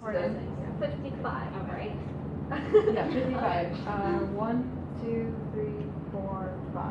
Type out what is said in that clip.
For So- those things, yeah. 55, Okay. right? Yeah, 55. 1, 2, 3, 4, 5.